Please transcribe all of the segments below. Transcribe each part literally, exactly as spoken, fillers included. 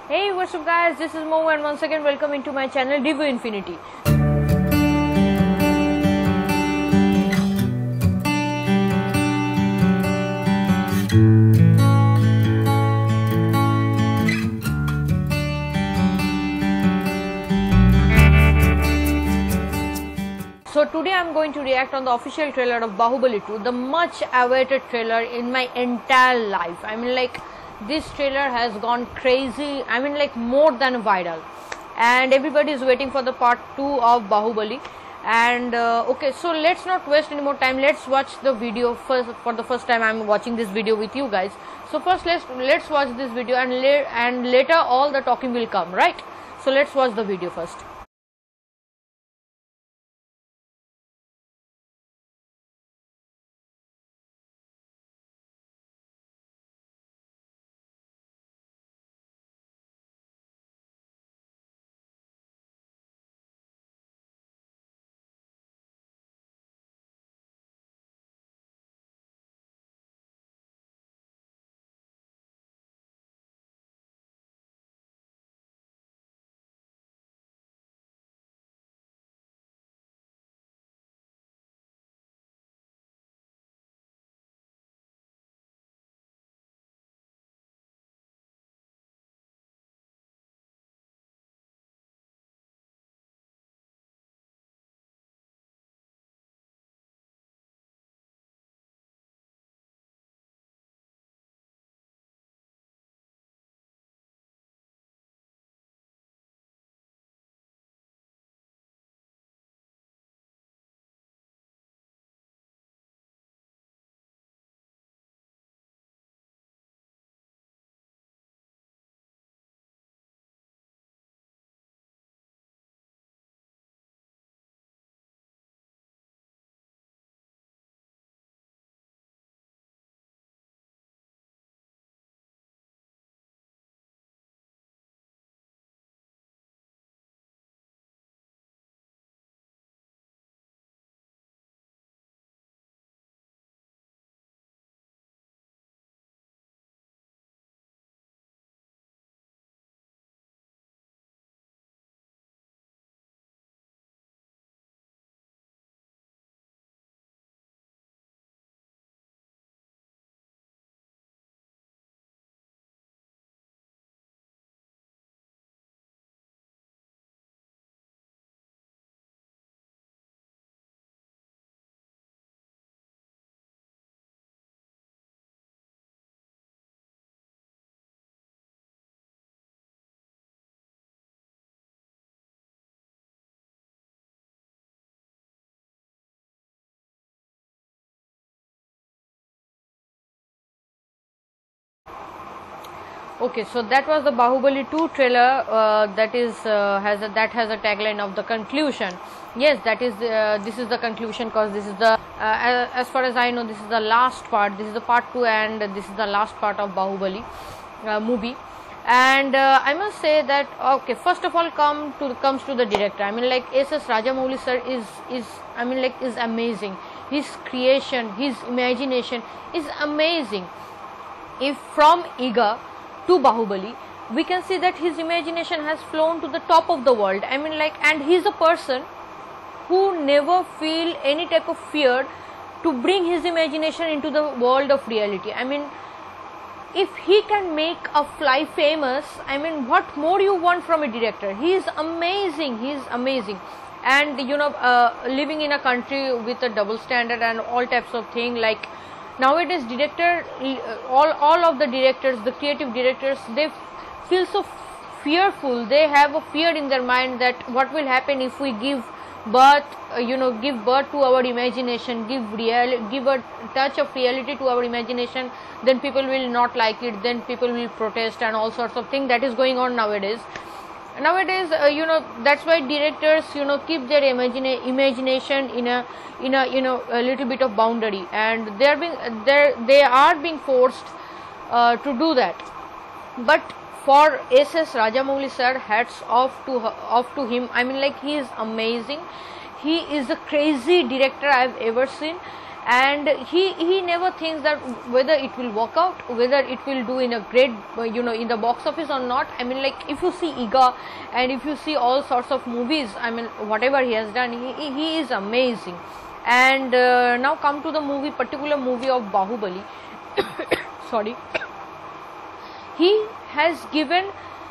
Hey, what's up guys, this is Mo and once again welcome into my channel Review Infinity. So today I am going to react on the official trailer of Bahubali two, the much awaited trailer in my entire life. I mean, like, this trailer has gone crazy. I mean, like, more than viral, and everybody is waiting for the part two of Bahubali. And uh, okay, so let's not waste any more time. Let's watch the video first. For the first time I am watching this video with you guys. So first let's let's watch this video, and la and later all the talking will come, right? So let's watch the video first. Okay, so that was the Bahubali two trailer. Uh, that is uh, has a, that has a tagline of the conclusion. Yes, that is uh, this is the conclusion, because this is the uh, as far as I know, this is the last part. This is the part two, and this is the last part of Bahubali uh, movie. And uh, I must say that, okay, first of all, come to comes to the director. I mean, like, S S Rajamouli sir is is I mean, like, is amazing. His creation, his imagination is amazing. If from Iga to Bahubali, we can see that his imagination has flown to the top of the world. I mean, like, and he's a person who never feel any type of fear to bring his imagination into the world of reality. I mean, if he can make a fly famous, I mean, what more you want from a director? He is amazing. He is amazing. And you know, uh, living in a country with a double standard and all types of thing, like, nowadays director, all all of the directors, the creative directors, they feel so fearful. They have a fear in their mind that what will happen if we give birth, uh, you know, give birth to our imagination, give real, give a touch of reality to our imagination. Then people will not like it. Then people will protest and all sorts of things. That is going on nowadays. Nowadays, uh, you know, that's why directors, you know, keep their imagine imagination in a in a you know a little bit of boundary, and they are being they they are being forced uh, to do that. But for S S Rajamouli sir, hats off to off to him. I mean, like, he is amazing. He is a crazy director I have ever seen, and he he never thinks that whether it will work out, whether it will do in a great uh, you know in the box office or not. I mean, like, if you see Iga and if you see all sorts of movies, I mean, whatever he has done, he, he is amazing. And uh, now come to the movie, particular movie of Bahubali. Sorry. He has given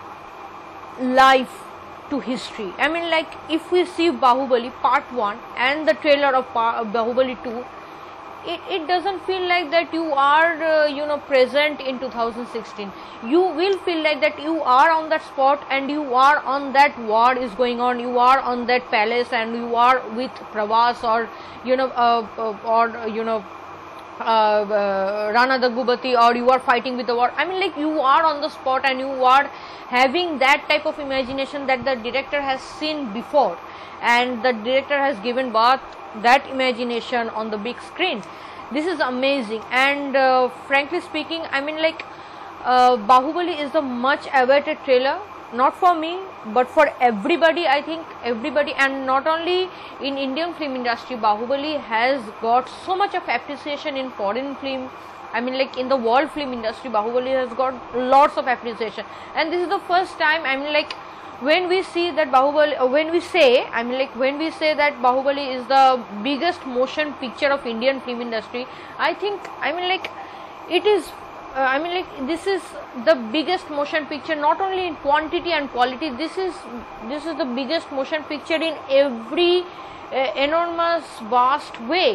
life to history. I mean, like, if we see Bahubali part one and the trailer of Bahubali two, it, it doesn't feel like that you are uh, you know present in two thousand sixteen. You will feel like that you are on that spot and you are on that war is going on, you are on that palace and you are with Pravas or you know uh, uh, or you know Uh, uh, Rana Daggubati, or you are fighting with the war. I mean, like, you are on the spot and you are having that type of imagination that the director has seen before, and the director has given birth that imagination on the big screen. This is amazing. And uh, frankly speaking, I mean, like, uh, Bahubali is the much awaited trailer, not for me but for everybody. I think everybody, and not only in Indian film industry, Bahubali has got so much of appreciation in foreign film. I mean, like, in the world film industry, Bahubali has got lots of appreciation. And this is the first time, I mean, like, when we see that Bahubali, uh, when we say, I mean, like, when we say that Bahubali is the biggest motion picture of Indian film industry, I think, I mean, like, it is Uh, I mean, like, this is the biggest motion picture, not only in quantity and quality. This is this is the biggest motion picture in every uh, enormous vast way.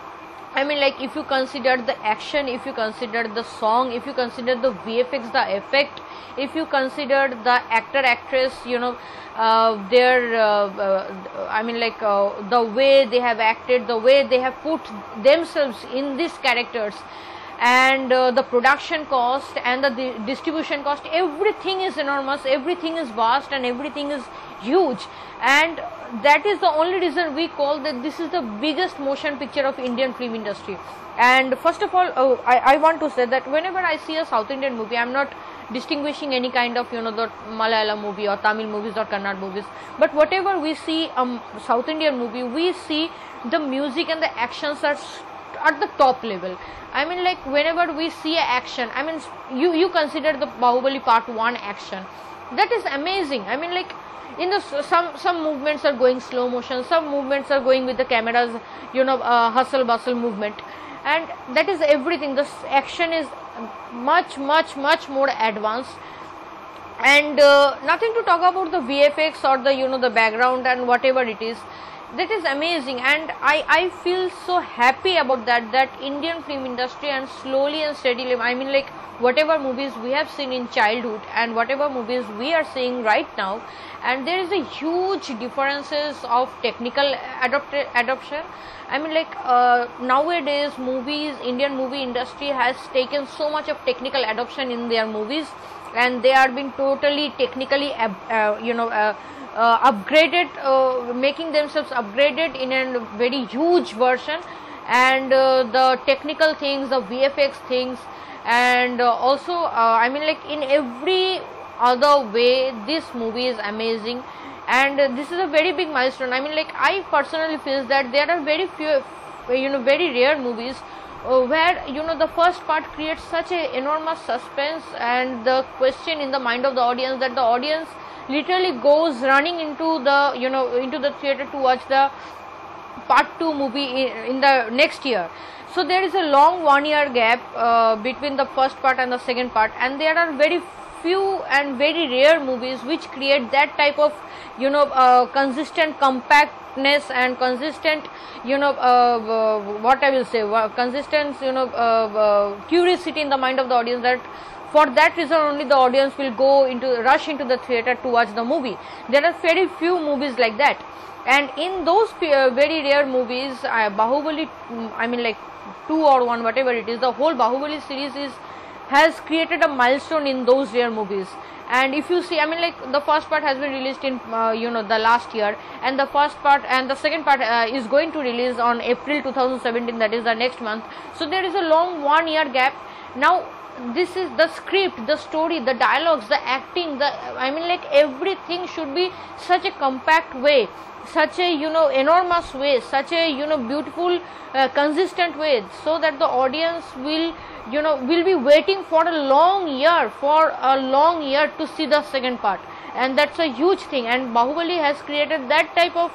I mean, like, if you consider the action, if you consider the song, if you consider the V F X, the effect, if you consider the actor actress, you know, uh, their uh, uh, I mean, like, uh, the way they have acted, the way they have put themselves in these characters, and uh, the production cost and the di distribution cost, everything is enormous, everything is vast, and everything is huge. And that is the only reason we call that this is the biggest motion picture of Indian film industry. And first of all, oh, I, I want to say that whenever I see a South Indian movie, I am not distinguishing any kind of, you know, the Malayalam movie or Tamil movies or Kannada movies, but whatever we see a um, South Indian movie, we see the music and the actions are at the top level. I mean, like, whenever we see action, I mean, you you consider the Bahubali part one action, that is amazing. I mean, like, in the some some movements are going slow motion, some movements are going with the cameras, you know, uh, hustle bustle movement, and that is everything. The action is much much much more advanced, and uh, nothing to talk about the V F X or the, you know, the background and whatever it is. That is amazing, and I, I feel so happy about that, that Indian film industry, and slowly and steadily, I mean, like, whatever movies we have seen in childhood and whatever movies we are seeing right now, and there is a huge differences of technical adopt adoption. I mean, like, uh, nowadays movies, Indian movie industry has taken so much of technical adoption in their movies, and they are being totally technically uh, you know uh, Uh, upgraded, uh, making themselves upgraded in a very huge version, and uh, the technical things, the V F X things, and uh, also uh, I mean, like, in every other way, this movie is amazing, and uh, this is a very big milestone. I mean, like, I personally feel that there are very few, you know, very rare movies uh, where, you know, the first part creates such a enormous suspense and the question in the mind of the audience, that the audience literally goes running into the, you know, into the theater to watch the part two movie in, in the next year. So there is a long one year gap uh, between the first part and the second part, and there are very few and very rare movies which create that type of, you know, uh, consistent compactness and consistent, you know, uh, uh, what I will say, uh, consistent, you know, uh, uh, curiosity in the mind of the audience, that for that reason only the audience will go into rush into the theater to watch the movie. There are very few movies like that, and in those uh, very rare movies, uh, Bahubali, I mean, like, two or one, whatever it is, the whole Bahubali series is has created a milestone in those rare movies. And if you see, I mean, like, the first part has been released in uh, you know, the last year, and the first part and the second part uh, is going to release on April two thousand seventeen, that is the next month. So there is a long one year gap. Now this is the script, the story, the dialogues, the acting, the I mean like everything should be such a compact way, such a you know enormous way, such a you know beautiful uh, consistent way, so that the audience will you know will be waiting for a long year for a long year to see the second part. And that's a huge thing, and Bahubali has created that type of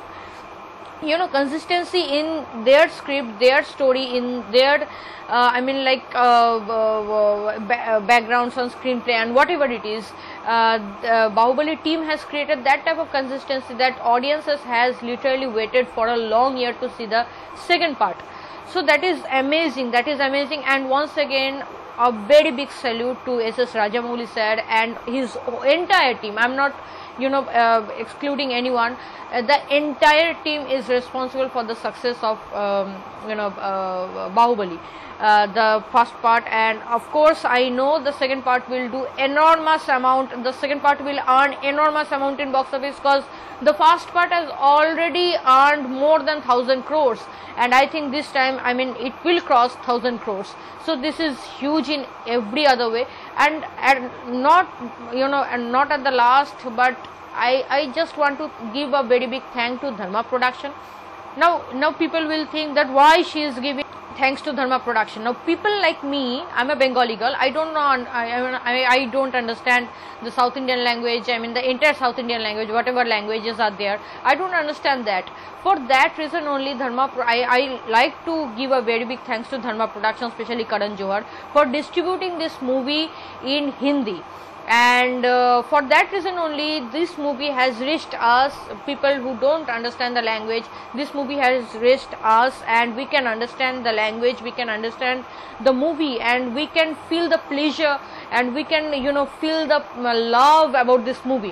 you know consistency in their script, their story, in their uh, I mean like uh, uh, ba backgrounds on screenplay and whatever it is. uh, the Bahubali team has created that type of consistency that audiences has literally waited for a long year to see the second part. So that is amazing, that is amazing. And once again, a very big salute to S S Rajamouli sir and his entire team. I'm not you know uh, excluding anyone. Uh, the entire team is responsible for the success of um, you know uh, Bahubali, uh, the first part. And of course I know the second part will do enormous amount, the second part will earn enormous amount in box office, because the first part has already earned more than thousand crores, and I think this time I mean it will cross thousand crores. So this is huge in every other way. And and not you know and not at the last, but I, I just want to give a very big thank to Dharma Production. Now, now people will think that why she is giving thanks to Dharma Production. Now, people like me, I'm a Bengali girl. I don't know. I, I I don't understand the South Indian language. I mean the entire South Indian language, whatever languages are there. I don't understand that. For that reason only, Dharma. I I like to give a very big thanks to Dharma Production, especially Karan Johar, for distributing this movie in Hindi. And uh, for that reason only, this movie has reached us, people who don't understand the language. This movie has reached us, and we can understand the language, we can understand the movie, and we can feel the pleasure, and we can you know feel the love about this movie.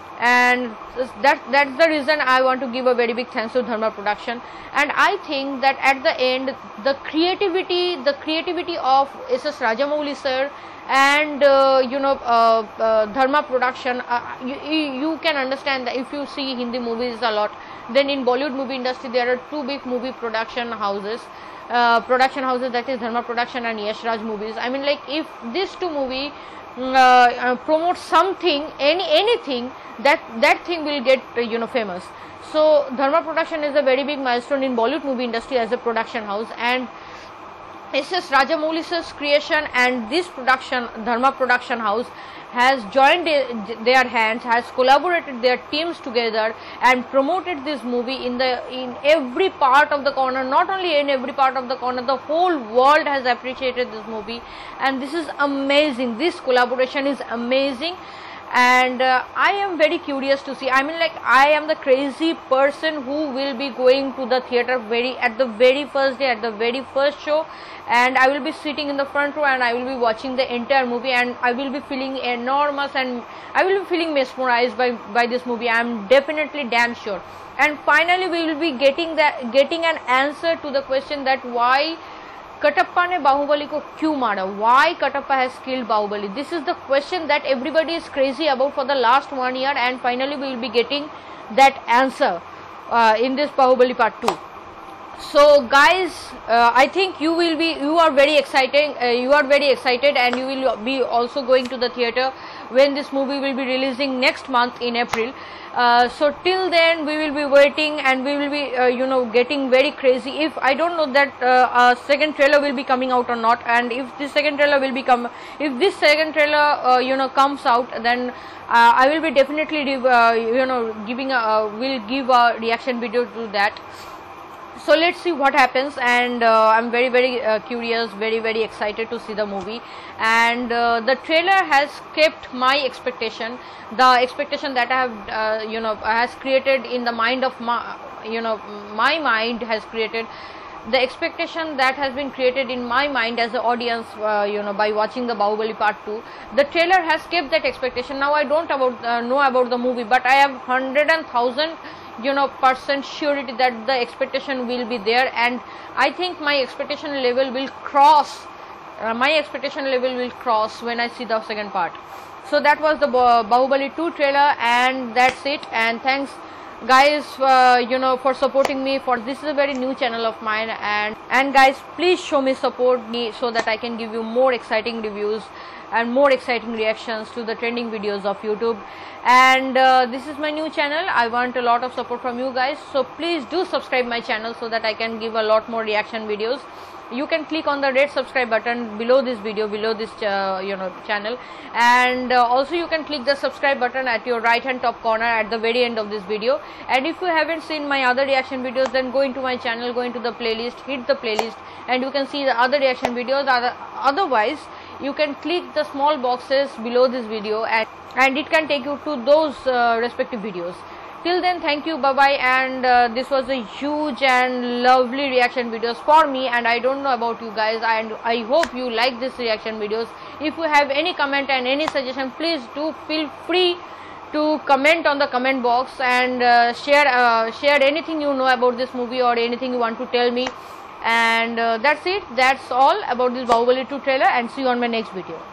And that that's the reason I want to give a very big thanks to Dharma Production. And I think that at the end, the creativity the creativity of S S Rajamouli sir and uh, you know uh, uh, Dharma Production, uh, you, you can understand that if you see Hindi movies a lot, then in Bollywood movie industry there are two big movie production houses, uh, production houses, that is Dharma Production and Yash Raj Movies. I mean like if these two movie uh, uh, promote something, any anything, that that thing will get uh, you know famous. So Dharma Production is a very big milestone in Bollywood movie industry as a production house, and S S Rajamouli sir's creation and this production, Dharma Production House, has joined their hands, has collaborated their teams together and promoted this movie in the in every part of the corner. Not only in every part of the corner, the whole world has appreciated this movie, and this is amazing. This collaboration is amazing. And uh, I am very curious to see. I mean like I am the crazy person who will be going to the theater very at the very first day, at the very first show, and I will be sitting in the front row and I will be watching the entire movie, and I will be feeling enormous, and I will be feeling mesmerized by by this movie. I am definitely damn sure. And finally we will be getting that getting an answer to the question that why Katappa ने बाहुबली को क्यों मारा? Why Katappa has killed Bahubali? This is the question that everybody is crazy about for the last one year, and finally we will be getting that answer uh, in this Bahubali part two. So guys, uh, I think you will be you are very excited. Uh, you are very excited, and you will be also going to the theater when this movie will be releasing next month in April. Uh, so till then we will be waiting, and we will be uh, you know getting very crazy. If I don't know that uh, a second trailer will be coming out or not, and if this second trailer will become if this second trailer uh, you know comes out, then uh, I will be definitely uh, you know giving a uh, will give a reaction video to that. So let's see what happens, and uh, I'm very very uh, curious, very very excited to see the movie. And uh, the trailer has kept my expectation, the expectation that I have uh, you know has created in the mind of my you know my mind has created the expectation that has been created in my mind as an audience uh, you know by watching the Bahubali part two. The trailer has kept that expectation. Now I don't about uh, know about the movie, but I have hundred and thousand you know percent surety that the expectation will be there, and I think my expectation level will cross uh, my expectation level will cross when I see the second part. So that was the Bahubali two trailer, and that's it. And thanks guys, uh, you know, for supporting me. For this is a very new channel of mine, and and guys, please show me support me so that I can give you more exciting reviews and more exciting reactions to the trending videos of YouTube. And uh, this is my new channel. I want a lot of support from you guys, so please do subscribe my channel so that I can give a lot more reaction videos. You can click on the red subscribe button below this video, below this uh, you know channel, and uh, also you can click the subscribe button at your right hand top corner at the very end of this video. And if you haven't seen my other reaction videos, then go into my channel, go into the playlist, hit the playlist, and you can see the other reaction videos. Otherwise, you can click the small boxes below this video, and and it can take you to those uh, respective videos. Till then, thank you, bye bye. And uh, this was a huge and lovely reaction videos for me, and I don't know about you guys, and I hope you like this reaction videos. If you have any comment and any suggestion, please do feel free to comment on the comment box, and uh, share uh, share anything you know about this movie or anything you want to tell me. And uh, that's it, that's all about this Bahubali two trailer, and see you on my next video.